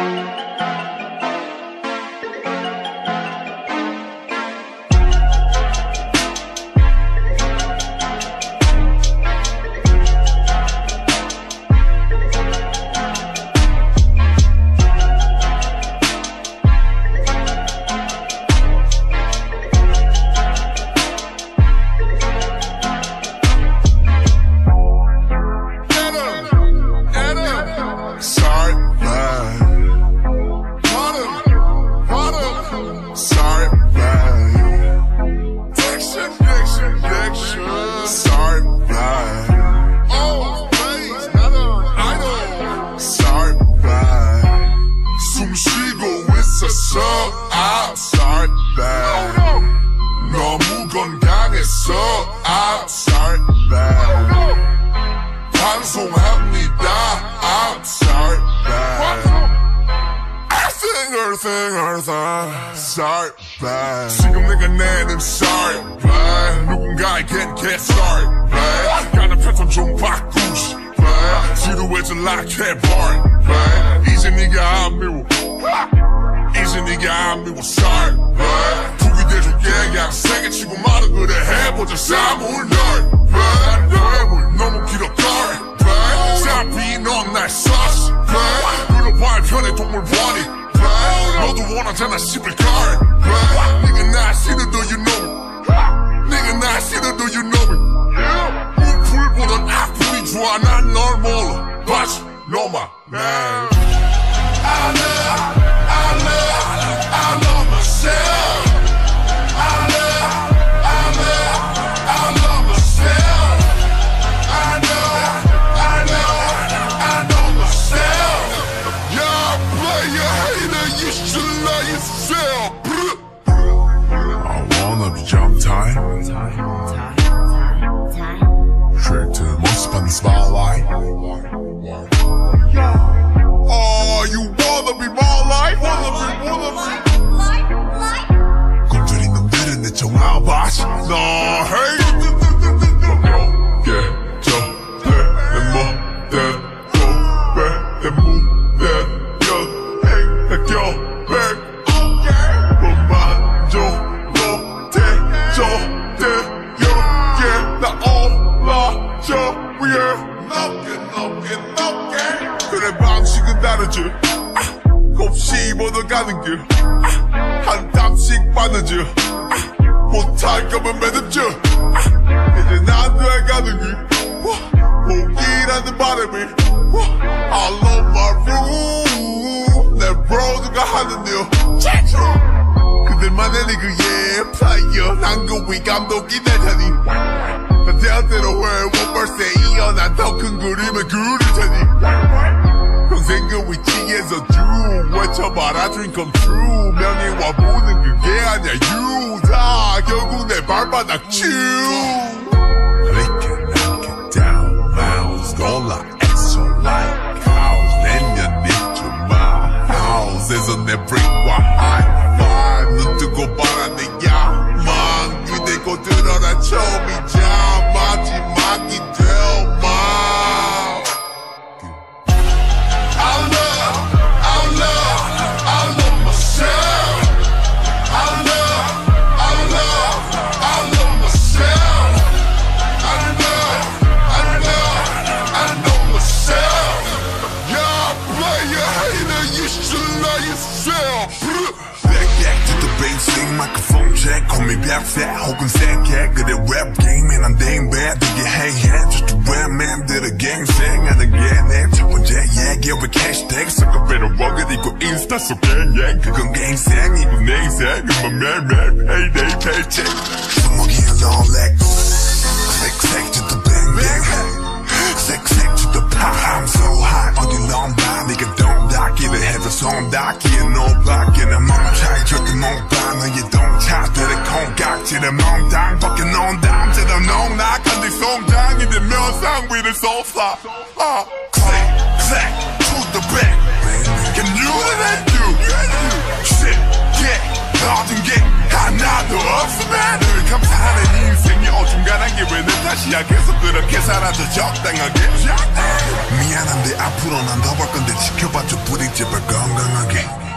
지금 내가 내는 sorry babe. 누군가에겐 get sorry babe. 가는 패턴 좀 바꾸지 babe. 지루해져 like 해버려 babe. 이제 네가 안 미워 이제 네가 안 미워 sorry babe. 북이 돼줄게 그냥 세게 치고 말아 그래 해보자 사물 널 babe. 뇌물 너무 길었더래 babe. 어차피 넌 날 썼어 babe. 물어봐야 편해 동물 원이 너도 원하잖아 씹을 걸 네가 나 싫어 do you know it 네가 나 싫어 do you know it 무풀보단 악플이 좋아 난 널 몰라 But know my name I love myself I love myself I know myself Yeah, player, hater, you should love yourself I wanna be jump time Straight to the most fun spotlight Oh, you wanna be more like wanna be 굶주린 놈들은 내 정화바지 너 hey 그래 방식은 다르지 곱씹 얻어가는 길 한 땀씩 바느지 못할 거면 매듭지 이제 난 돼가는 길 포기라는 바람이 I love my room 내 브로드가 하는 일 그들만의 리그의 플레이어 난 그 위 감독이 될 테니 나 대학대로 해 원벌스에 이어 난 더 큰 그림을 그릴 테니 평생 그 위치에서 쭉 외쳐봐라 dream come true 명예 와보는 그게 아니야 유다 결국 내 발바닥 쭉 Lick it, knock it down mouse 놀라 extra like house 내년 입주 my house에서 내 brick와 high five 눈 뜨고 봐라 내 야망 기대고 들어라 처음이자 마지막이 될마 마이크폰 check call me back fat 혹은 세게 그래 랩 게임에 난 damn bad 되게 해해 just a rap man 들의 갱생하는 게 내 첫 번째 얘기 왜 캐시태그 섞어빼로 먹으리고 인스타 속에 yeah 그건 게 인생이고 내 인생은 매일매일 payday paycheck 손목이 롤렉 click click to the bang bang click click to the pop I'm so hot 어디 넌봐 네가 돈 닿기를 해서 손 닿기에 노밖에 난 멈춰 절대 못 봐 너의 동차들의 콩깍지를 멍당 벗겨 놓은 담처럼 농락한 네 송장이 내 면상 위를 쏟아 click click to the back Can you let you shit yeah 모든 게 하나도 없으면 늘 감사하는 인생이 어중간한 게 이게 왜 내 탓이야 계속 그렇게 살아줘 적당하게 미안한데 앞으로 난 더 볼 건데 지켜봐줘 부디 제발 건강하게